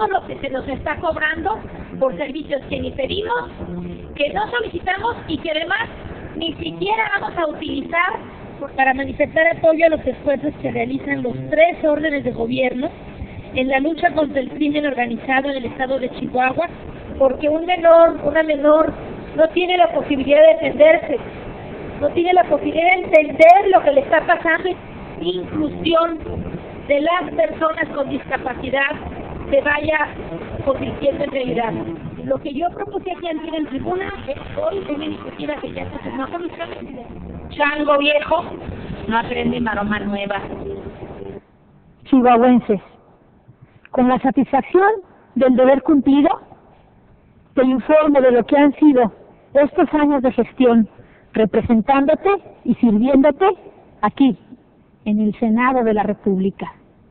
todo lo que se nos está cobrando por servicios que ni pedimos, que no solicitamos y que además ni siquiera vamos a utilizar para manifestar apoyo a los esfuerzos que realizan los 3 órdenes de gobierno en la lucha contra el crimen organizado en el estado de Chihuahua, porque una menor no tiene la posibilidad de defenderse, no tiene la posibilidad de entender lo que le está pasando. Inclusión de las personas con discapacidad se vaya convirtiendo en realidad. Lo que yo propuse aquí en tribuna es hoy una iniciativa que ya se tomó con ustedes. Chango viejo no aprende maroma nueva. Chihuahuenses, con la satisfacción del deber cumplido, te informo de lo que han sido estos años de gestión, representándote y sirviéndote aquí, en el Senado de la República.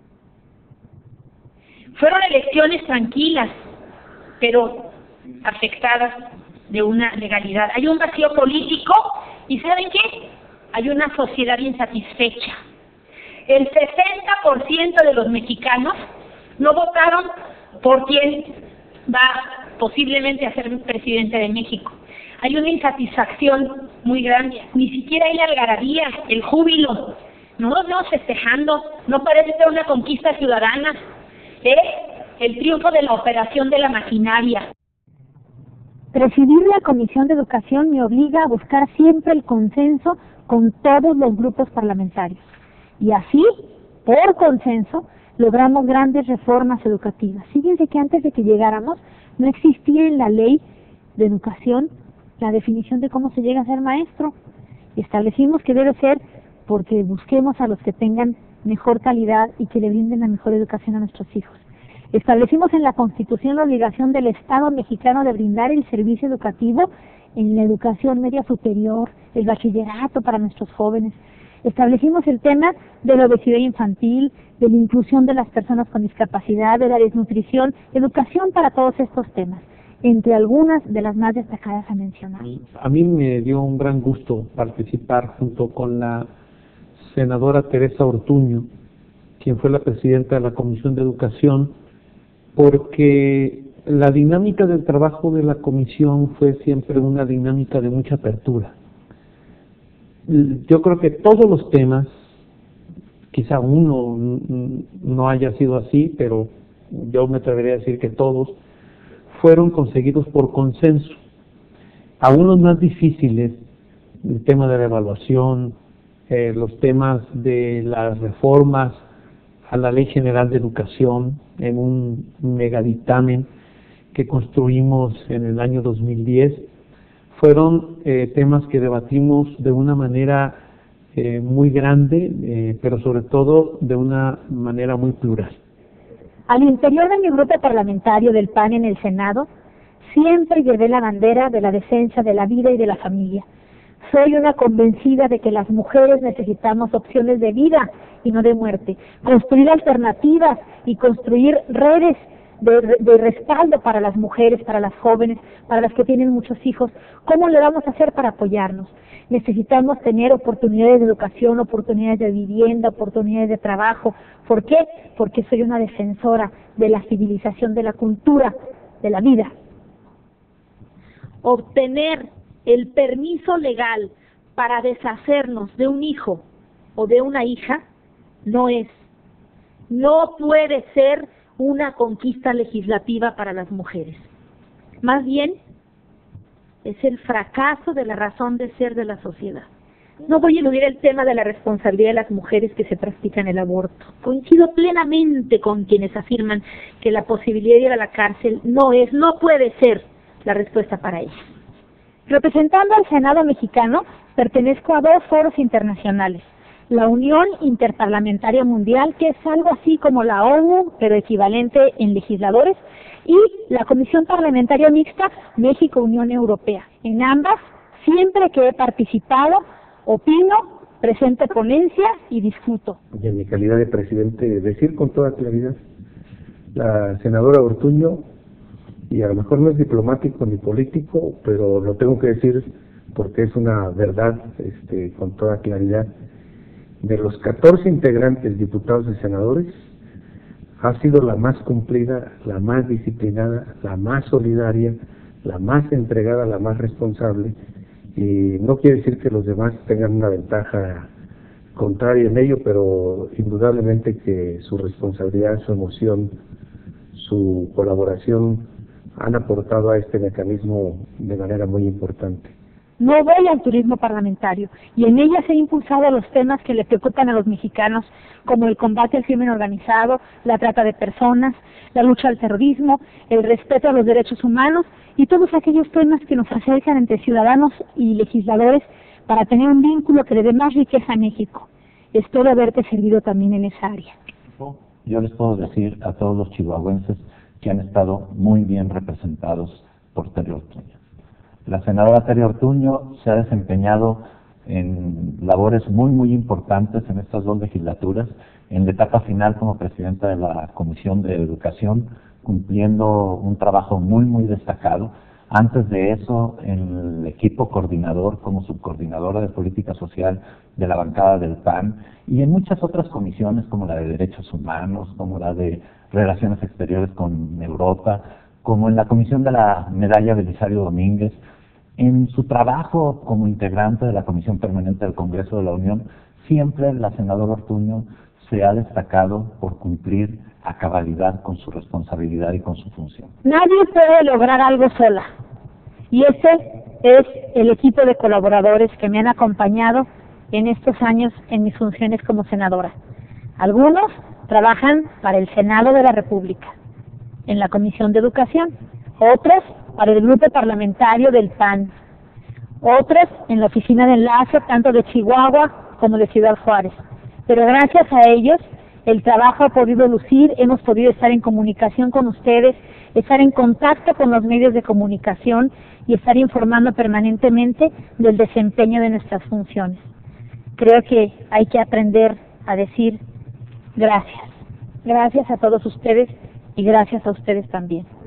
Fueron elecciones tranquilas, pero afectadas de una legalidad. Hay un vacío político y ¿saben qué? Hay una sociedad insatisfecha. El 60% de los mexicanos no votaron por quien va posiblemente a ser presidente de México. Hay una insatisfacción muy grande. Ni siquiera hay la algarabía, el júbilo. No nos vemos festejando. No parece ser una conquista ciudadana. Es el triunfo de la operación de la maquinaria. Presidir la Comisión de Educación me obliga a buscar siempre el consenso con todos los grupos parlamentarios. Y así, por consenso, logramos grandes reformas educativas. Fíjense que antes de que llegáramos, no existía en la ley de educación la definición de cómo se llega a ser maestro. Establecimos que debe ser porque busquemos a los que tengan mejor calidad y que le brinden la mejor educación a nuestros hijos. Establecimos en la Constitución la obligación del Estado mexicano de brindar el servicio educativo en la educación media superior, el bachillerato para nuestros jóvenes. Establecimos el tema de la obesidad infantil, de la inclusión de las personas con discapacidad, de la desnutrición, educación para todos estos temas, entre algunas de las más destacadas a mencionar. A mí me dio un gran gusto participar junto con la senadora Teresa Ortuño, quien fue la presidenta de la Comisión de Educación, porque la dinámica del trabajo de la comisión fue siempre una dinámica de mucha apertura. Yo creo que todos los temas, quizá uno no haya sido así, pero yo me atrevería a decir que todos fueron conseguidos por consenso. Algunos más difíciles, el tema de la evaluación, los temas de las reformas a la Ley General de Educación en un megadictamen que construimos en el año 2010, fueron temas que debatimos de una manera muy grande, pero sobre todo de una manera muy plural. Al interior de mi grupo parlamentario del PAN en el Senado, siempre llevé la bandera de la defensa de la vida y de la familia. Soy una convencida de que las mujeres necesitamos opciones de vida y no de muerte, construir alternativas y construir redes de respaldo para las mujeres, para las jóvenes, para las que tienen muchos hijos. ¿Cómo le vamos a hacer para apoyarnos? Necesitamos tener oportunidades de educación, oportunidades de vivienda, oportunidades de trabajo. ¿Por qué? Porque soy una defensora de la civilización, de la cultura, de la vida. Obtener el permiso legal para deshacernos de un hijo o de una hija no puede ser una conquista legislativa para las mujeres. Más bien, es el fracaso de la razón de ser de la sociedad. No voy a eludir el tema de la responsabilidad de las mujeres que se practican el aborto. Coincido plenamente con quienes afirman que la posibilidad de ir a la cárcel no puede ser la respuesta para ellas. Representando al Senado mexicano, pertenezco a 2 foros internacionales. La Unión Interparlamentaria Mundial, que es algo así como la ONU, pero equivalente en legisladores, y la Comisión Parlamentaria Mixta México-Unión Europea. En ambas, siempre que he participado, opino, presento ponencia y discuto. Y en mi calidad de presidente, decir con toda claridad, la senadora Ortuño, y a lo mejor no es diplomático ni político, pero lo tengo que decir porque es una verdad con toda claridad. De los 14 integrantes, diputados y senadores, ha sido la más cumplida, la más disciplinada, la más solidaria, la más entregada, la más responsable, y no quiere decir que los demás tengan una ventaja contraria en ello, pero indudablemente que su responsabilidad, su emoción, su colaboración han aportado a este mecanismo de manera muy importante. No voy al turismo parlamentario y en ella se han impulsado los temas que le preocupan a los mexicanos, como el combate al crimen organizado, la trata de personas, la lucha al terrorismo, el respeto a los derechos humanos y todos aquellos temas que nos acercan entre ciudadanos y legisladores para tener un vínculo que le dé más riqueza a México. Espero haberte servido también en esa área. Yo les puedo decir a todos los chihuahuenses que han estado muy bien representados por Tere Ortuño. La senadora Tere Ortuño se ha desempeñado en labores muy importantes en estas 2 legislaturas, en la etapa final como presidenta de la Comisión de Educación, cumpliendo un trabajo muy destacado. Antes de eso, en el equipo coordinador como subcoordinadora de política social de la bancada del PAN y en muchas otras comisiones como la de Derechos Humanos, como la de Relaciones Exteriores con Europa, como en la comisión de la medalla Belisario Domínguez. En su trabajo como integrante de la Comisión Permanente del Congreso de la Unión, siempre la senadora Ortuño se ha destacado por cumplir a cabalidad con su responsabilidad y con su función. Nadie puede lograr algo sola, y ese es el equipo de colaboradores que me han acompañado en estos años en mis funciones como senadora. Algunos trabajan para el Senado de la República, en la Comisión de Educación, otros para el grupo parlamentario del PAN, otros en la oficina de enlace tanto de Chihuahua como de Ciudad Juárez. Pero gracias a ellos el trabajo ha podido lucir, hemos podido estar en comunicación con ustedes, estar en contacto con los medios de comunicación y estar informando permanentemente del desempeño de nuestras funciones. Creo que hay que aprender a decir gracias. Gracias a todos ustedes y gracias a ustedes también.